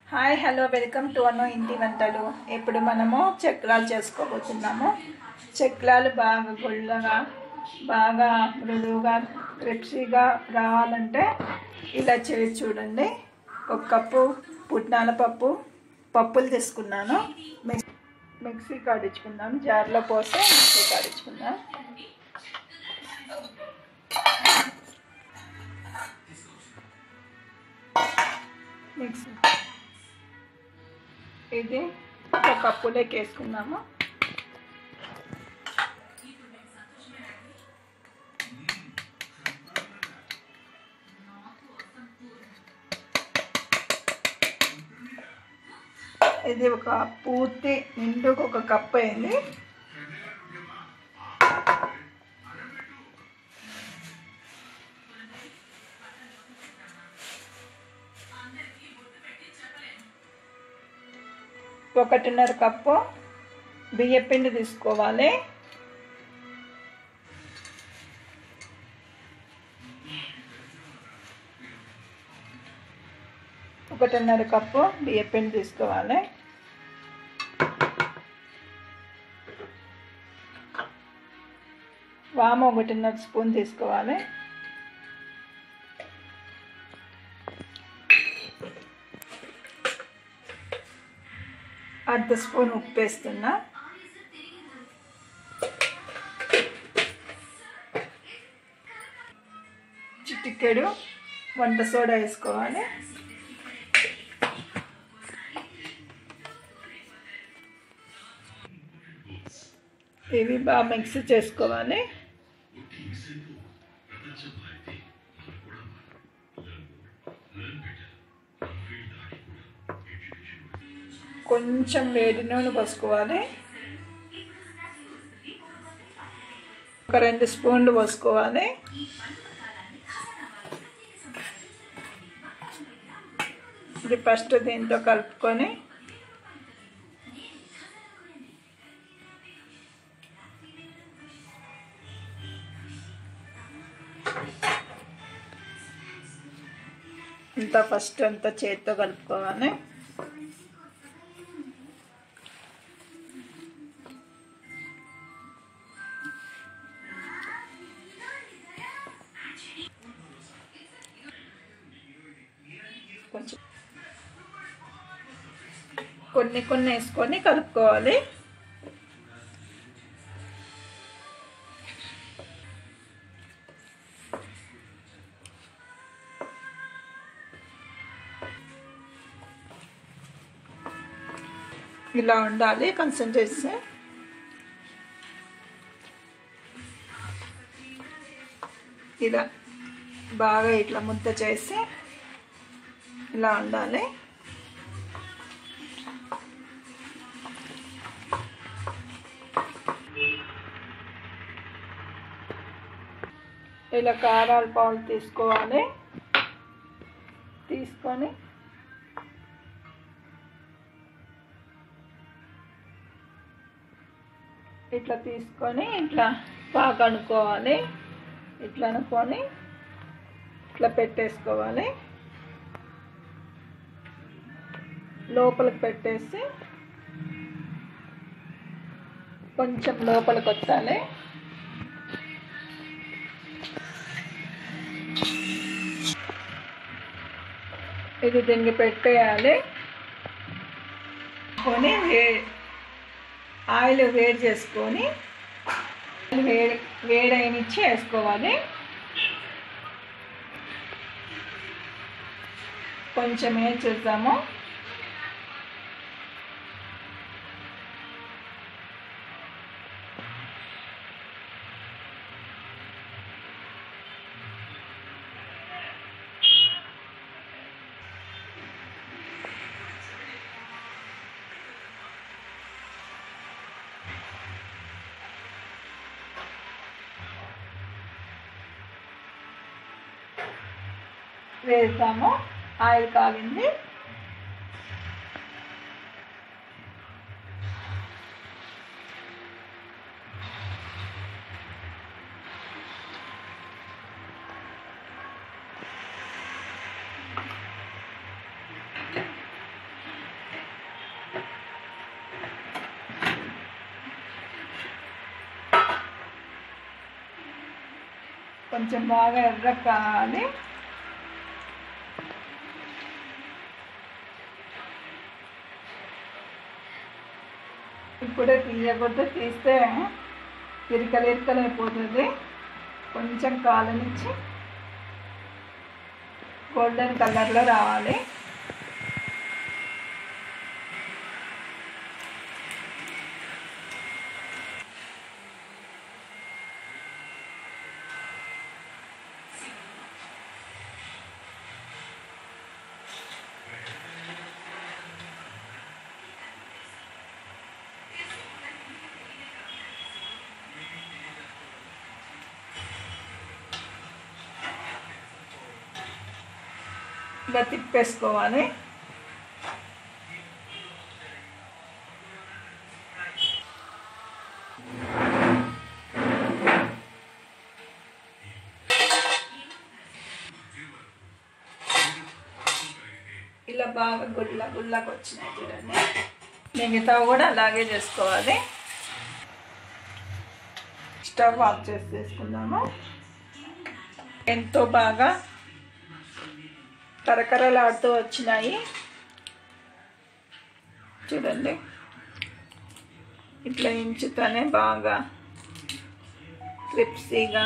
Hi hello welcome to Anu ఇంటి వంటలు. ఇప్పుడు మనము చక్రాలు చేసుకోబోతున్నాము. చక్రాలు బాగా గుల్లగా బాగా మృదువుగా క్రిప్సీగా రావాలంటే ఇలా చేసి చూడండి. ఒక కప్పు పుట్నాల పప్పులు తీసుకున్నాను. మిక్సీ కాడించుకుందాం. జార్లో పోసి మిక్సీ కాడించుకుందాం. మిక్సీ ఇది ఒక కప్పులోకి వేసుకున్నాము. ఇది ఒక పూర్తి నిండుకు ఒక కప్పు అయింది. ఒకటిన్నర కప్పు బియ్యపిండి తీసుకోవాలి. ఒకటిన్నర కప్పు బియ్యపిండి తీసుకోవాలి. వాము 1.5 స్పూన్ తీసుకోవాలి. అర్ధ స్పూన్ ఉప్పు వేస్తున్నా. చిటికెడు వంట సోడా వేసుకోవాలి. ఇవి బాగా మిక్స్ చేసుకోవాలి. కొంచెం వేడి నూనె పోసుకోవాలి. ఒక 2 స్పూన్లు పోసుకోవాలి. ఇది ఫస్ట్ దీంతో కలుపుకొని ఫస్ట్ అంతా చేతితో కలుపుకోవాలి. కొంచెం కొన్ని వేసుకొని కలుపుకోవాలి. ఇలా ఉండాలి కన్సంట్రేషన్. ఇలా బాగా ఇట్లా ముద్ద చేసి ఇలా ఉండాలి. ఇలా కారాల పాలు తీసుకోవాలి. తీసుకొని ఇట్లా బాగా అనుకోవాలి. ఇట్లా అనుకొని ఇట్లా పెట్టేసుకోవాలి. లోపలికి పెట్టేసి కొంచెం లోపలికి వచ్చాలి. ఇది దీనికి పెట్టేయాలి. కొని ఆయిల్ వేడి చేసుకొని వేడైనిచ్చి వేసుకోవాలి. కొంచెం ఏం చేద్దాము, వేస్తాము. ఆయిల్ కాగింది. కొంచెం బాగా ఎర్ర కావాలి. ఇప్పుడే తీయకూడదు, తీస్తే ఇరకలైపోతుంది. కొంచెం కాలనిచ్చి గోల్డెన్ కలర్లో రావాలి. ఇలా తిప్పేసుకోవాలి. ఇలా బాగా గుళ్ళకు వచ్చినాయి చూడండి. మిగతా కూడా అలాగే చేసుకోవాలి. స్టవ్ ఆఫ్ చేసుకుందాము. ఎంతో బాగా కరకరలాడుతూ వచ్చినాయి చూడండి. ఇట్లా ఇంచుతోనే బాగా క్రిప్సీగా.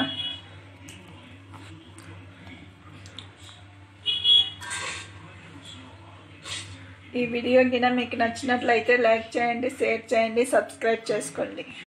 ఈ వీడియో గిన మీకు నచ్చినట్లయితే లైక్ చేయండి, షేర్ చేయండి, సబ్స్క్రైబ్ చేసుకోండి.